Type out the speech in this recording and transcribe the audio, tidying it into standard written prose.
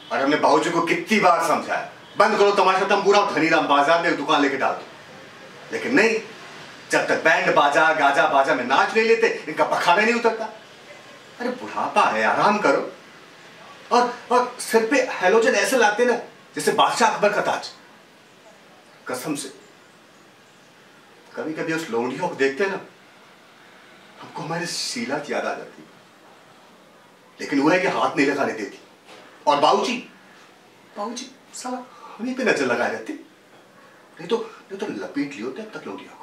और हमने बाबूजी को कितनी बार समझाया, बंद करो तमाशा तंबूरा और धनीराम बाजार में एक दुकान लेके डाल दो, लेकिन नहीं, जब तक बैंड बाजा गाजा बाजा में नाच नहीं लेते इनका पखाना नहीं उतरता। अरे बुढ़ापा है, आराम करो। और सिर पे हेलोजन ऐसे लाते ना जैसे बादशाह अकबर का ताज। कसम से कभी कभी उस लोंडियों को देखते ना हमको हमारी शीला की याद आ जाती, लेकिन वो है कि हाथ नहीं लगाने देती। और बाबूजी साला हमें पे नजर लगाए रहते, नहीं तो लपेट लियो तब तक लोंडिया।